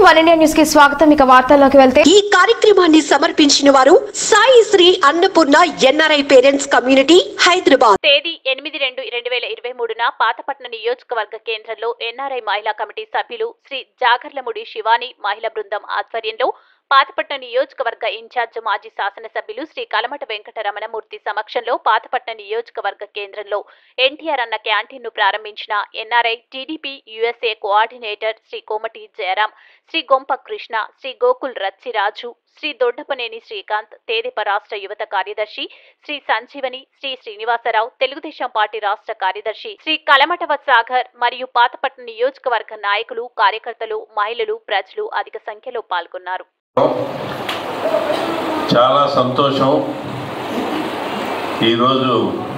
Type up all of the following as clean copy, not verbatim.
One India news కి స్వాగతం. ఇక వార్తల్లోకి వెళ్తే ఈ కార్యక్రమాన్ని సమర్పించిన వారు Sai Shri Annapurna NRI parents community Hyderabad. తేదీ 8/2/2023 పాతపట్నం నియోజకవర్గ కేంద్రంలో ఎన్ఆర్ఐ మహిళా కమిటీ సభ్యులు శ్రీ జాగర్లముడి శివాని మహిళా బృందం ఆధ్వర్యంలో పాతపట్నం నియోజకవర్గ ఇన్ఛార్జ్ మాజీ శాసనసభ్యులు శ్రీ కలమట వెంకట రమణమూర్తి సమక్షంలో పాతపట్నం నియోజకవర్గ కేంద్రంలో ఎన్టీఆర్ అన్న క్యాంటీన్ ను ప్రారంభించిన NRI TDP USA coordinator Shri Komati Jayaram, Shri Gompa Krishna, Shri Gokul Rachiraju, Shri Doddapaneni Srikanth, తేదీప రాష్ట్ర యువత కార్యదర్శి శ్రీ సంజీవని, శ్రీ శ్రీనివాసరావు, తెలుగుదేశం పార్టీ రాష్ట్ర కార్యదర్శి శ్రీ కలమటవ సాగర్ మరియు పాతపట్నం నియోజకవర్గ నాయకులు, కార్యకర్తలు, మహిళలు, ప్రజలు అధిక సంఖ్యలో పాల్గొన్నారు. చాలా సంతోషం. ఈరోజు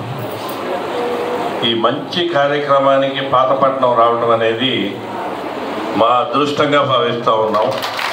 ఈ మంచి కార్యక్రమానికి పాతపట్నం రావడం అనేది మా అదృష్టంగా భావిస్తూ ఉన్నాం.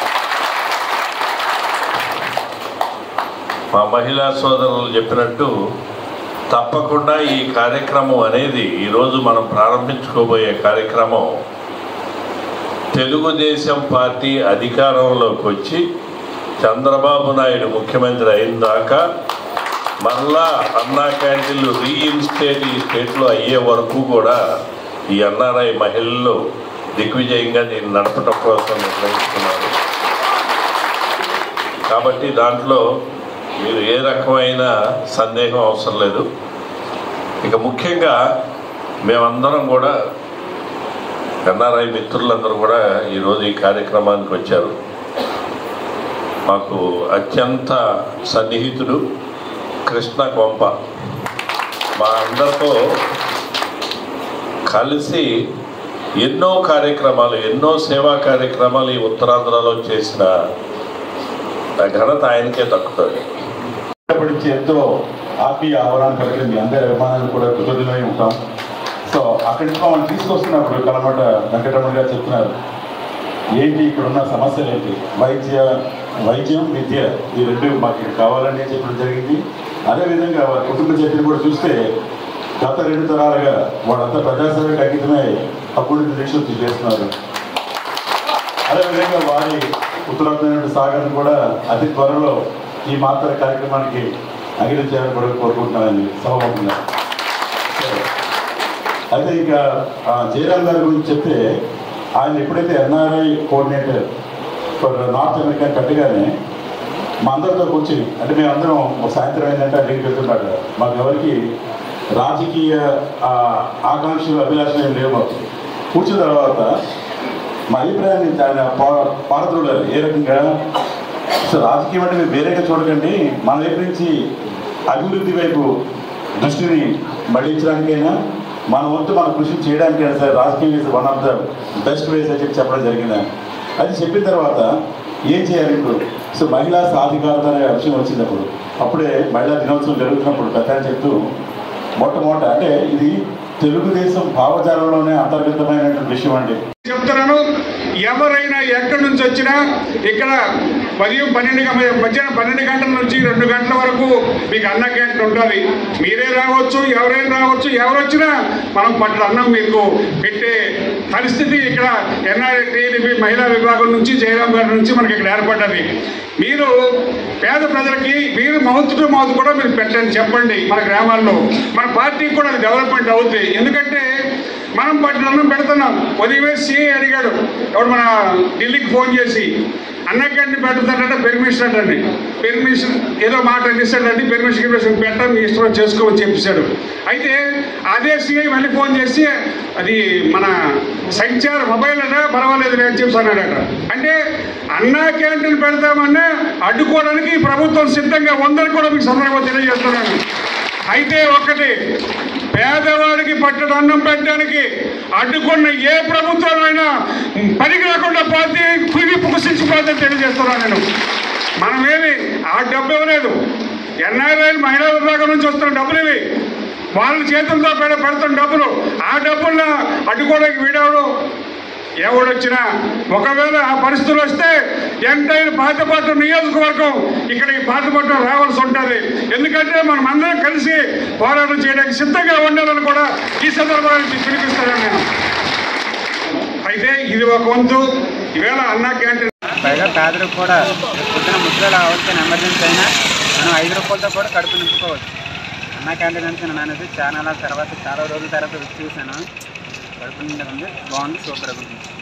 మా మహిళా సోదరులు చెప్పినట్టు తప్పకుండా ఈ కార్యక్రమం అనేది ఈరోజు మనం ప్రారంభించుకోబోయే కార్యక్రమం తెలుగుదేశం పార్టీ అధికారంలోకి వచ్చి చంద్రబాబు నాయుడు ముఖ్యమంత్రి అయిన దాకా మళ్ళా అన్నా క్యాంటీన్లు రీఇన్స్టేట్ ఈ స్టేట్లో అయ్యే వరకు కూడా ఈ ఎన్ఆర్ఐ మహిళలు దిగ్విజయంగా దీన్ని నడపడం కోసం నిర్ణయించుకున్నారు. కాబట్టి దాంట్లో మీరు ఏ రకమైన సందేహం అవసరం లేదు. ఇక ముఖ్యంగా మేమందరం కూడా ఎన్ఆర్ఐ మిత్రులందరూ కూడా ఈరోజు ఈ కార్యక్రమానికి వచ్చారు. మాకు అత్యంత సన్నిహితుడు కృష్ణ గొంప మా అందరితో కలిసి ఎన్నో కార్యక్రమాలు, ఎన్నో సేవా కార్యక్రమాలు ఈ ఉత్తరాంధ్రలో చేసిన ఘనత ఆయనకే దక్కుతుంది. ఎంతో ఆత్మీయ ఆహ్వానం కలిగిన మీ అందరి అభిమానాలు కూడా కృతజ్ఞమై ఉంటాం. సో అక్కడి నుంచి మమ్మల్ని తీసుకొస్తున్నప్పుడు కలమట వెంకటరమణ గారు చెప్తున్నారు, ఏంటి ఇక్కడున్న సమస్యలు ఏంటి, వైద్యం విద్య ఈ రెండు మాకు ఇక్కడ కావాలని చెప్పడం జరిగింది. అదేవిధంగా వారి కుటుంబ చరిత్రను కూడా చూస్తే గత 2 తరాలుగా వాళ్ళంతా ప్రజాసేవకు అంకితమై అప్పుడు దీక్షలు చేస్తున్నారు. అదేవిధంగా వారి ఉత్తరాంధ్ర సాగర్ను కూడా అతి త్వరలో ఈ మాత్ర కార్యక్రమానికి అంకితం చేయాలని కూడా కోరుకుంటున్నానని సభముఖంగా. అయితే ఇక జయరాం గారి గురించి చెప్తే ఆయన ఎప్పుడైతే NRI coordinator for North America కట్టగానే మా అందరితో కూర్చుని, అంటే మేమందరం ఒక సాయంత్రం ఏంటంటే అడిగి వెళ్తున్నాడు, మాకు ఎవరికి రాజకీయ ఆకాంక్షలు అభిలాషలు ఏం లేవు. కూర్చున్న తర్వాత మా అభిప్రాయాన్ని ఆయన పారద్రోడారు. ఏ రకంగా సో రాజకీయం అంటే మీరు వేరేగా చూడకండి, మన వైపు నుంచి అభివృద్ధి వైపు దృష్టిని మళ్లించడానికైనా మన వంతు మన కృషి చేయడానికైనా సార్ రాజకీయం is one of the best ways అని చెప్పడం జరిగింది. అది చెప్పిన తర్వాత ఏం చేయాలి ఇప్పుడు, సో మహిళా సాధికారత అనే విషయం వచ్చినప్పుడు, అప్పుడే మహిళా దినోత్సవం జరుగుతున్నప్పుడు పెద్ద చెప్తూ మొట్టమొదట అంటే ఇది తెలుగుదేశం భావజాలంలోనే అంతర్గతమైనటువంటి విషయం అండి చెప్తున్నాను. ఎవరైనా ఎక్కడి నుంచి వచ్చినా ఇక్కడ మధ్యాహ్నం 12 గంటల నుంచి 2 గంటల వరకు మీకు అన్న క్యాంటీన్ ఉంటుంది. మీరే రావచ్చు, ఎవరైనా రావచ్చు, ఎవరు వచ్చినా మనం పట్ల అన్నం మీకు పెట్టే పరిస్థితి ఇక్కడ ఎన్ఆర్ఐ టీడీపీ మహిళా విభాగం నుంచి జయరాం గారి నుంచి మనకి ఇక్కడ ఏర్పడ్డది. మీరు పేద ప్రజలకి మీరు మౌత్ టు మౌత్ కూడా మీరు పెట్టండి, చెప్పండి. మన గ్రామాల్లో మన పార్టీకి కూడా అది డెవలప్మెంట్ అవుతుంది. ఎందుకంటే మనం అన్నం పెడుతున్నాం. ఉదయమే సిఐ అడిగాడు, ఎవడు మన ఢిల్లీకి ఫోన్ చేసి అన్న క్యాంటీన్ పెడుతాడంటే పెర్మిషన్ అంటండి, పెర్మిషన్ ఏదో మాట అనిస్తాడండి, పెర్మిషన్ పెట్టడం మీ ఇష్టం చేసుకోమని చెప్పేశాడు. అయితే అదే సిఐ మళ్ళీ ఫోన్ చేసి అది మన సంచార మొబైల్ అట పర్వాలేదు అని చెప్పి అన్నాడట. అంటే అన్నా క్యాంటీన్ పెడతామన్నా అడ్డుకోవడానికి ప్రభుత్వం సిద్ధంగా ఉందని కూడా మీకు సందర్భంగా తెలియజేస్తున్నాను. అయితే ఒక్కటి, పేదవాడికి పట్టడం అన్నం పెట్టడానికి అడ్డుకున్న ఏ ప్రభుత్వమైనా పనికి రాకుండా పోతే కుది పుకసించిపోతే తెలియజేస్తున్నాను నేను. మనమేమి ఆ డబ్బు ఇవ్వలేదు, ఎన్ఆర్ఐ మహిళా విభాగం నుంచి వస్తున్న డబ్బులు ఇవి, వాళ్ళ చేతులతో పెడుతున్న డబ్బులు. ఆ డబ్బుల్లో అడ్డుకోవడానికి వీడవడు ఎవడొచ్చినా. ఒకవేళ ఆ పరిస్థితులు వస్తే ఎంతైనా పాతపట్నం నియోజకవర్గం ఇక్కడికి పాతపట్నం రావాల్సి ఉంటుంది. ఎందుకంటే మనం అందరం కలిసి పోరాటం చేయడానికి సిద్ధంగా ఉండాలని కూడా ఈ సందర్భాన్ని పిలిపిస్తాను నేను. అయితే ఇది ఒక వంతు. ఈవేళ అన్నా క్యాంటీన్ పైగా పేదలకు కూడా పొద్దున ముసలి అవసరం ఎమర్జెన్సీ అయినా మనం 5 రూపాయలతో కూడా కడుపు నింపుకోవచ్చు. అన్నా క్యాంటీన్ అంటే నాన్నది చాలా రోజుల తర్వాత రుచి చూశాను. కడుపు నిండా ఉంది, బాగుంది, సూపర్గా ఉంది.